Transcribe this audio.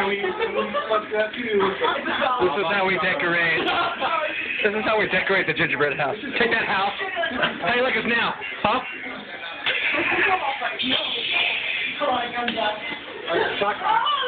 how we decorate. This is how we decorate the gingerbread house. Take that house. How do you like us now? Huh?